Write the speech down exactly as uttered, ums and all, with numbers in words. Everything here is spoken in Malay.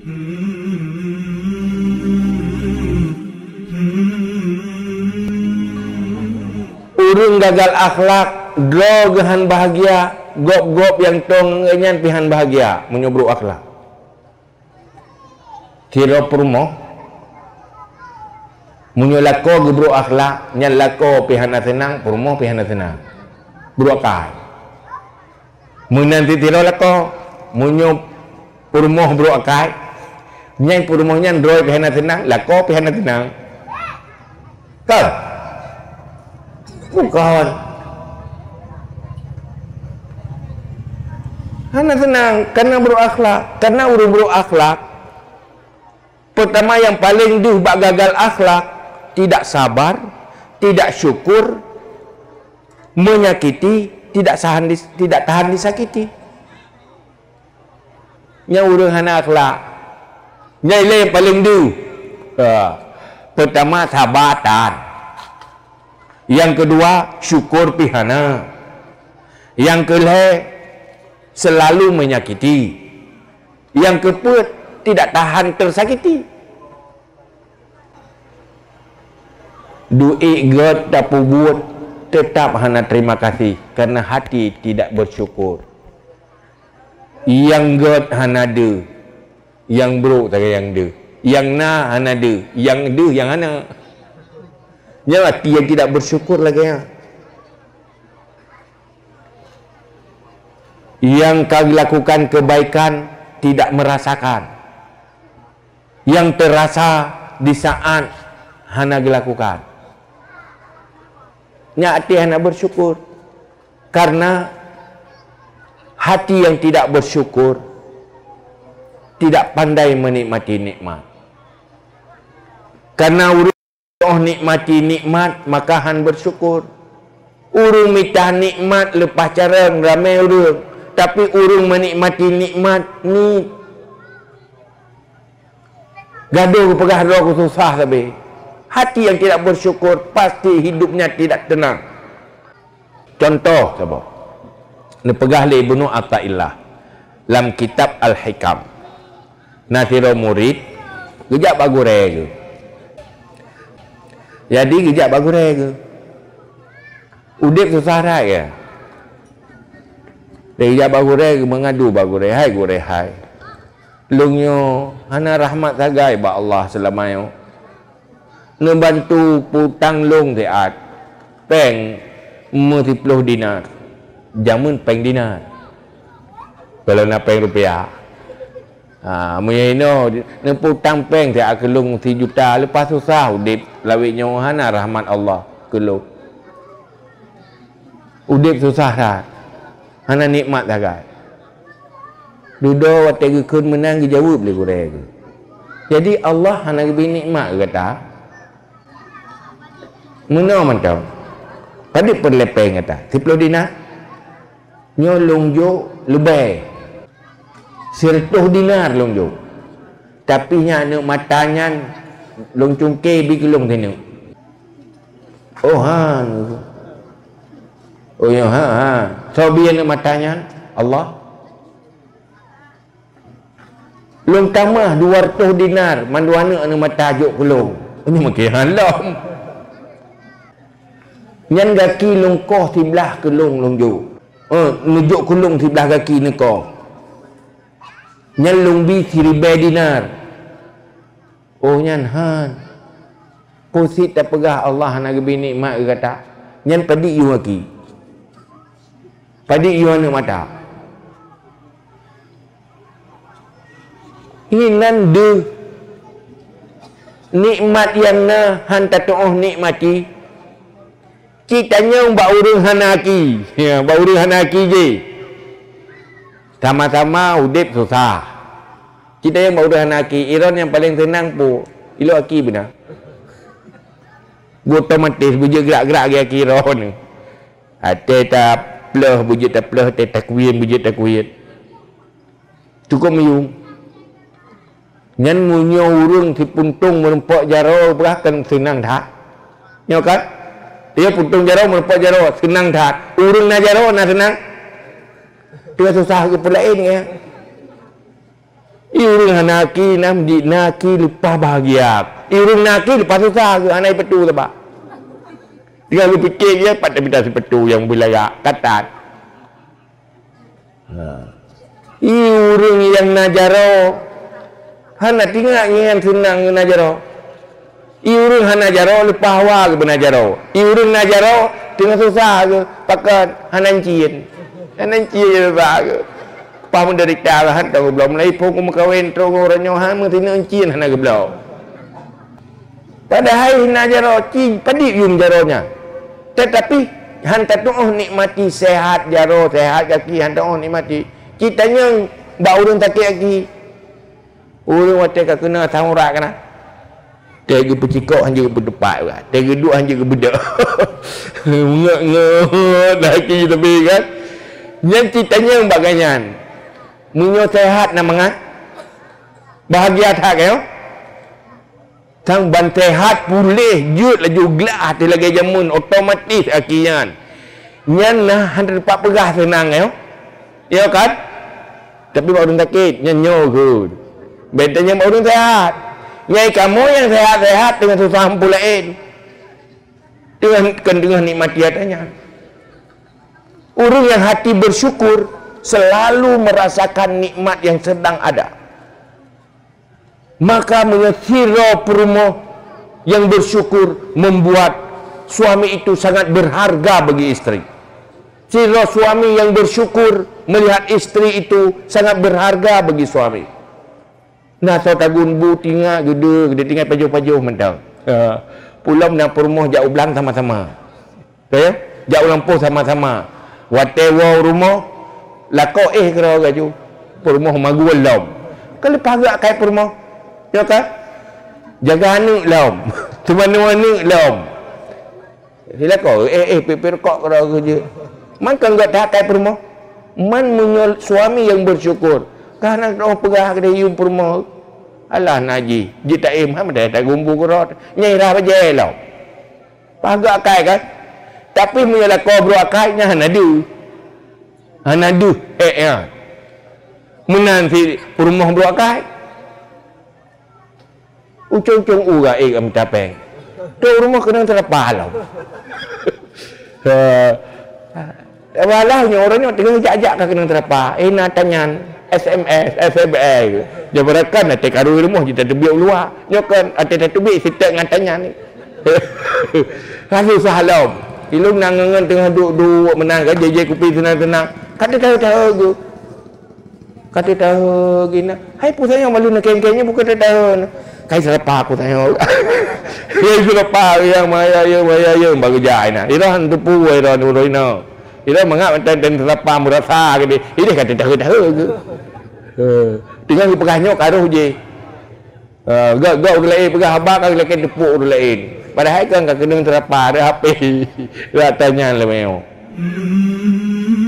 Urung gagal akhlak, drogahan bahagia, gop-gop yang tong nyan pihan bahagia, menyobruk akhlak. Kira perumoh, munyo lako gebruk akhlak, nyan lako pihan tenang, perumoh pihan tenang. Bruk akal. Mun nanti tiro lako, munyo perumoh bruk akal, nyan perumoh nyan droi pihan tenang, lako pihan tenang. Tahu? Bukan. Hana tenang, karena berakhlak, karena urus berakhlak. Pertama yang paling duh bak gagal akhlak, tidak sabar, tidak syukur, menyakiti, tidak tahan dis, tidak tahan disakiti. Yang urus hana akhlak. Yang yang paling duh. Uh, pertama sabar tahan. Yang kedua syukur pihana. Yang kedua selalu menyakiti. Yang keempat tidak tahan tersakiti. Duit god dapu buat tetap hana terima kasih karena hati tidak bersyukur. Yang god hana de, yang bro tak yang de, yang na hana de, yang de yang hana. Yang hati yang tidak bersyukur lagi ya. Yang kau lakukan kebaikan tidak merasakan. Yang terasa di saat hana dilakukan. Nya hati hana bersyukur. Karena hati yang tidak bersyukur tidak pandai menikmati nikmat. Karena urus oh nikmati nikmat maka han bersyukur. Urung mitah nikmat lepas cara ramai urung, tapi urung menikmati nikmat ni gaduh pegah roh susah tapi hati yang tidak bersyukur pasti hidupnya tidak tenang. Contoh siapa? Ni pegah li Ibnu Athaillah dalam kitab Al-Hikam. Nasiro murid gejak bagure ke. Jadi gejak bagure ke. Udip susah dah ke. Dia gejak bagure ke mengadu bagure hai gure hai. Lungyo hana rahmat sagai ba Allah selamanya. Ngebantu putang lung teat. Peng mesti puluh dinar. Jamun peng dinar. Kalau nak peng rupiah. Ha, muyino neputang peng teat kelung si juta lepas susah udip lawik nyo hana rahmat Allah kelung. Udip susah dah. Hana nikmat sagai. Duduk waktu gekun menang dijawab boleh kurang. Jadi Allah hana beri nikmat kata. Mana macam? Tadi perlepeng kata. Sepuluh dinar. Nyolong jo lebih. Seratus dinar long jo. Tapi nya anak matanya long cungke bi kelong tenu. Oh ha. Oh ya ha ha. So bi anak matanya Allah. Long tamah dua ratus dinar manduana anak mata juk kelong. Ini makin halam. Nyan gaki long koh sebelah kelong long jo. Oh, nujuk kelong sebelah kaki ni koh. Nyan long bi seribu dinar. Oh nyan han. Kusit tak pegah Allah nak beri nikmat kata. Nyan padi yu lagi. Padi yu anak mata. Ini nandu nikmat yang na han tatoh nikmati. Kitanya mbak urung hanaki. Ya, mbak urung hanaki je. Sama-sama udip susah. Kita yang mbak urung hanaki, Iran yang paling senang pu. Ilo aki benar. Otomatis bujuk gerak-gerak ke aki Iran ni. Ate tak peluh, bujuk tak peluh, ate tak kuyen, bujuk tak kuyen. Cukup meyung. Nyan munyo urung si puntung merempak jaro berahkan senang tak. Nyo kan? Dia puntung jaro merempak jaro senang tak. Urung na jaro na senang. Dia susah ke pelain ya. Irung hanaki nam di naki lupa bahagia. Irung naki lepas susah ke anai petu tak? Dia lu fikir dia pada bidang sepetu yang bilayak katat. Ha. Irung yang najaro. Hana tinggal yang senang najaro. Irung hana najaro lepas hawa ke benajaro. Irung najaro tengah susah ke pakai hanancin. Hanancin lepas ke. Pamun dari carahan tahu belum lagi pun kawin terus orang nyohan mentina encin hana ke belau. Padahal hina jaro ci padik yum jaronya. Tetapi han tatuh nikmati sehat jaro sehat kaki han tatuh nikmati. Kitanya bau urang tak kaki. Urang wate ka kena saurak kana. Tega pecikok han juga berdepat juga. Tega duk han juga bedak. Ngek-ngek laki tapi kan. Yang kitanya baganyan. Munyo sehat na mga bahagia tak kayo tang ban sehat pulih jut laju gelah tu lagi jamun otomatis akian nyan nah hendak dapat pegah senang kayo ya kan tapi baru sakit nyanyo ke bedanya baru sehat nyai kamu yang sehat-sehat dengan susah pulain dengan dengan nikmati adanya urang yang hati bersyukur selalu merasakan nikmat yang sedang ada. Maka mengesiro perumoh yang bersyukur membuat suami itu sangat berharga bagi istri. Siro suami yang bersyukur melihat istri itu sangat berharga bagi suami. Nah, so tagun bu tinggal gede, gede tinggal pajuh-pajuh mentang. Uh, pulang dan perumoh jauh belang sama-sama. Okay? Jauh lampu sama-sama. Whatever rumah lako eh kira gaju permoh magu lom kalau pagak kai permoh ya kan jaga anu lom cuma anu lom sila ko eh eh pipir kok kira gaju man kan enggak tak kai permoh man menyol suami yang bersyukur karena oh pegah ke yum permoh alah naji jita im ha made tak gumbu kerot nyai ra baje lom pagak kai kan tapi menyala ko bro kai nya nadu Anadu eh ya. Menan si rumah dua kai. Ucung-ucung uga eh am tapeng. Tu rumah kena terlepas lah. Eh walahnya orangnya tengah ajak-ajak ke kena terlepas. Eh nak tanyan S M S, S M S. Jabarakan nak karu rumah kita tebiak luar. Nyokan ada tebiak sitak ngatanya ni. Kasu sahalam. Ilung nangangan tengah duk-duk menang gaje kopi tenang-tenang. Kata tahu-tahu tu. Kata tahu gina. Hai pun saya malu nak keng-kengnya bukan tahu. Kai serapa aku tanya. Dia serapa yang maya ya maya ya baru jai nah. Ira hantu puai ro nu roino. Ira mangap ten serapa merasa ke dia. Ini kata tahu-tahu tu. Eh, tinggal dipegahnya karuh je. Eh, gak-gak ulai pegah habak lagi lagi tepuk ulai. Padahal kan kena serapa ada H P. Ira tanya le meo.